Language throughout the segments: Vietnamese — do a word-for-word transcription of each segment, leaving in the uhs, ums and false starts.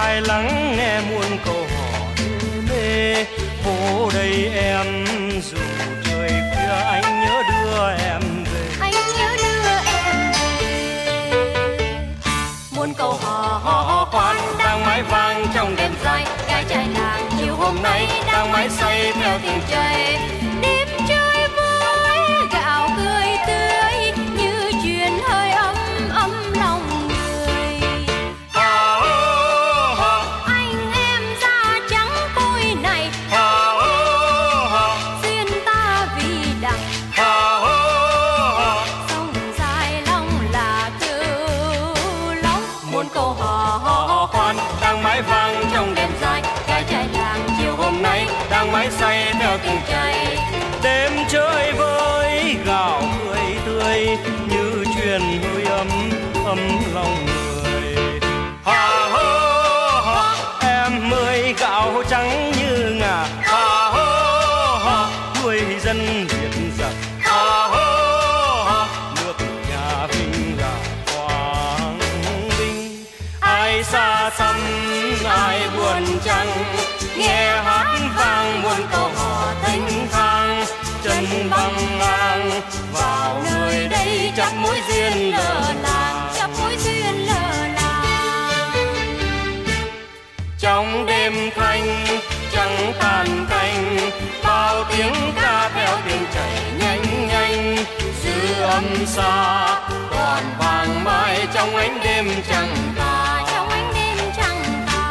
tai lắng nghe muôn câu hỏi mê. Phố đây em dù trời khuya anh nhớ đưa em về, anh nhớ đưa em về. Muôn câu hò hò khoan đang mãi vang trong đêm dài, gái trai làng chiều hôm nay đang mãi say theo tiếng trời. Đêm chơi với gạo cười tươi như chuyện hơi ấm ấm lòng người. Hò hò Anh em da trắng côi này, hò hò duyên ta vì đằng. hò hò Sông dài long là cửu long. Muôn câu hò hò khoan đang mãi vang trong đêm dài, gái trai làng chiều hôm nay đang mãi say theo từng trời. đêm chơi với gạo cười tươi như truyền hơi ấm ấm lòng người. Hà hô hò em ơi gạo trắng như ngà, hà hô hò nuôi dân Việt giặc, hà hô hò nước nhà Vinh là Quảng Bình. Ai xa xăm ai buồn chăng, nghe hát vang muôn câu hò thênh thang. Chân băng ngang vào nơi đây chắp mối duyên lỡ làng, chắp mối duyên lỡ làng. trong đêm thanh trăng tàn canh, bao tiếng ca theo tiếng chảy nhanh nhanh. Dư âm xa còn vàng mai trong ánh đêm trăng tà, Trong ánh đêm trăng tà.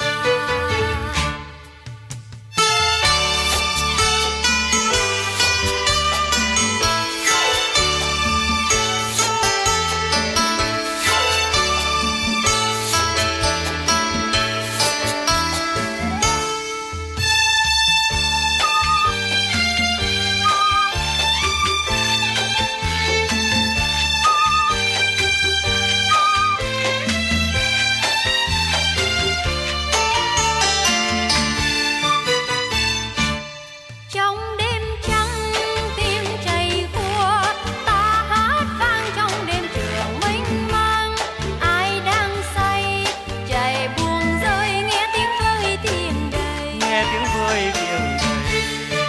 Trong đêm trăng tiếng chảy khua, ta hát vang trong đêm trường mênh mang. Ai đang say chạy buông rơi, nghe tiếng vơi tiếng đầy, nghe tiếng vơi tiếng đầy.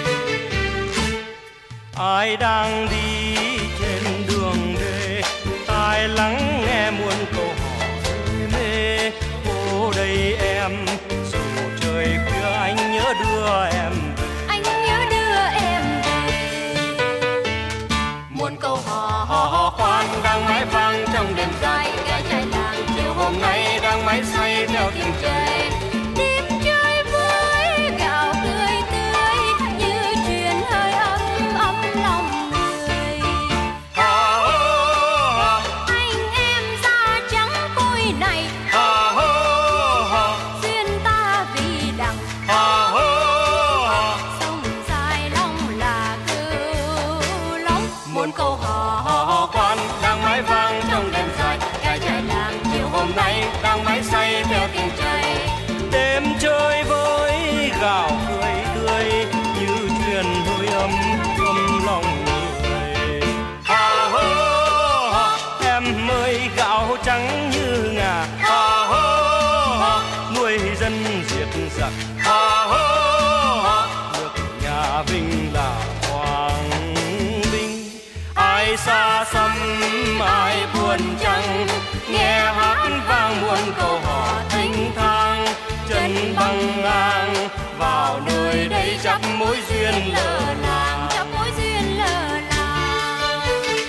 Ai đang đi trên đường đê, tai lắng nghe muôn câu hỏi mê. Phố đây em dù trời khuya anh nhớ đưa em về, anh nhớ đưa em về. muôn câu hò hò khoan đang mãi vang trong đêm dài, Gái trai làng chiều hôm nay đang mãi say theo tiếng trời. đêm chơi với gạo cười tươi như chuyện hơi ấm ấm lòng người. Hà hô hò Anh em da trắng côi này, hà hô hò duyên ta vì đằng. hà hô hò Sông dài long là cửu long. muôn câu hò hò khoan đang mãi vang trong đêm dài, Gái trai làng chiều hôm hôm nay đang mãi say theo tiếng trời. Đêm chơi với gạo cười tươi như truyền hơi ấm ấm lòng người. Hà hô hò em ơi gạo trắng như ngà, hà hô hò nuôi dân diệt giặc, hà hô hò nước nhà Vinh là Quảng Bình. Ai xa xăm ai buồn chăng, nghe hát vang muôn câu hò thênh thang. Chân băng ngang vào nơi đây chắp mối duyên lỡ làng, chắp mối duyên lỡ làng.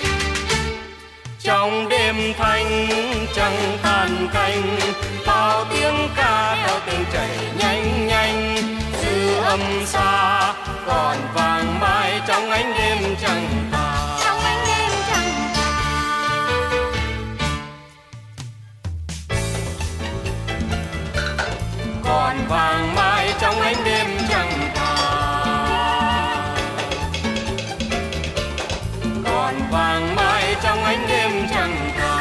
trong đêm thanh trăng tàn canh, bao tiếng ca theo tiếng chảy nhanh nhanh. Dư âm xa còn vàng mai trong ánh đêm trăng tà, Trong ánh đêm trăng tà. còn vàng mai trong ánh đêm trăng tà, còn vàng mai trong ánh đêm trăng tà,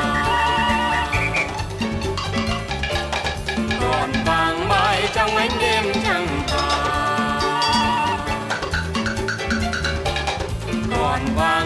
còn vàng mai trong ánh đêm trăng tà, còn vàng